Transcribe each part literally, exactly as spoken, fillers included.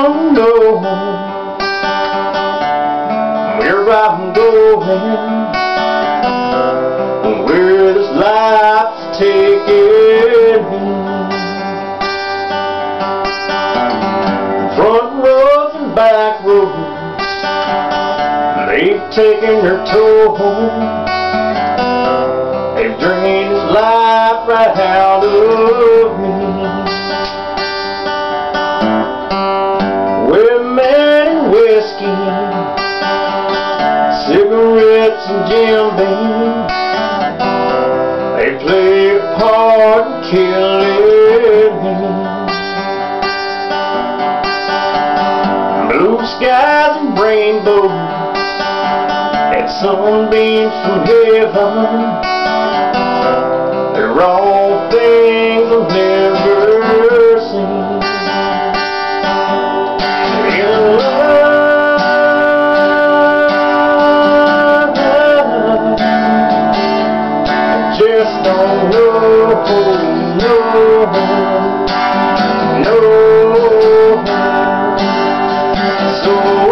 don't know where I'm going, where this life's taking me. Front roads and back roads, they've taken their toll. They've drained this life right out of me. Women and whiskey, cigarettes and Jim Beam, they play a part in killing me. Blue skies and rainbows and sunbeams from heaven, they're all things I've never seen. In love, I just don't know, no, no. So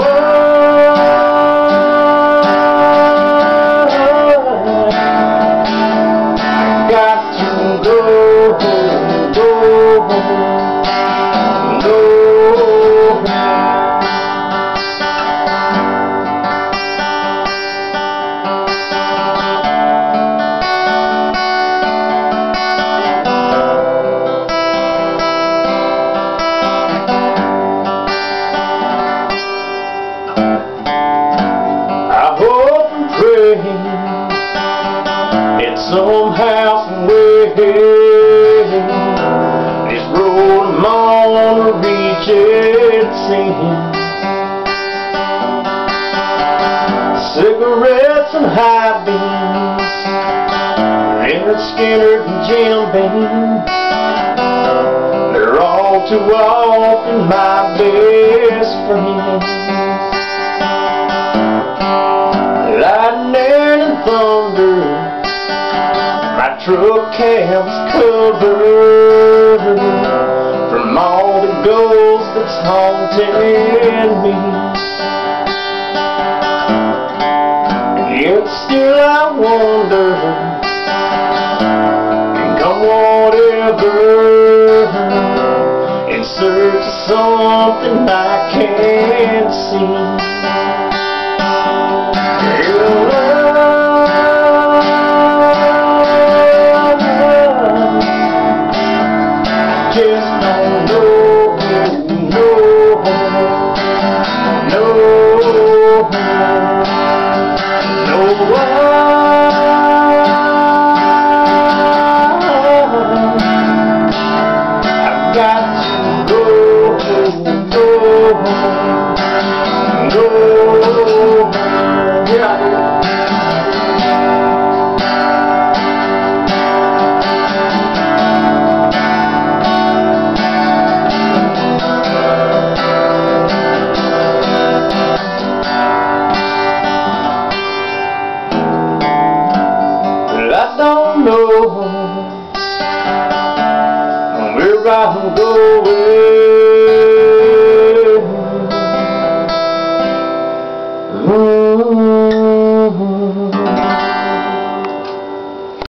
in some house way, this road I'm on to reach its end. Cigarettes and high beams, Leonard Skinner and Jim Beam, they're all too often my best friends. Lightning and thunder, my truck cab's covered from all the ghosts that's haunting me. Yet still I wonder, come whatever, in search of something I can't see. Just don't know, no, no, no I've got to go, go, go, yeah. I don't know where I'm going.